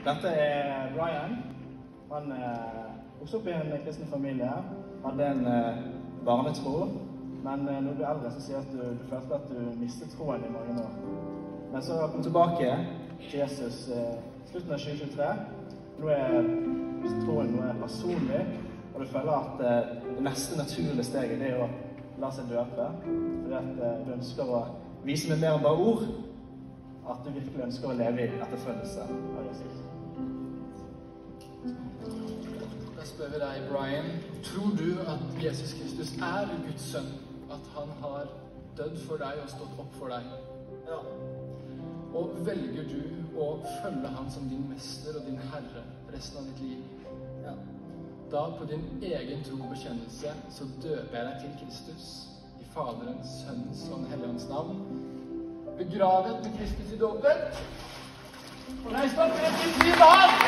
Dette er Brian. Han vokste opp i en kristen familie, hadde en barnetro, men når du blir eldre så sier at du følte at du mistet troen i mange år. Men så kom tilbake til Jesus slutten av 2023. Nå er troen noe personlig, og du føler at det neste naturlige steget det er å la seg døpe, fordi at du ønsker å vise med mer enn bare ord, at du virkelig ønsker å leve i etterfølgelse av Jesus. Da spør vi deg, Brian, tror du at Jesus Kristus er Guds sønn? At han har dødd for deg og stått opp for deg? Ja. Og velger du å følge han som din mester og din herre resten av ditt liv? Ja. Da på din egen trobekjennelse så døper jeg deg til Kristus, i Faderens, Sønnens og Den hellige ånds navn, begravet med Kristus i dåpen, og reist opp med til ny dag!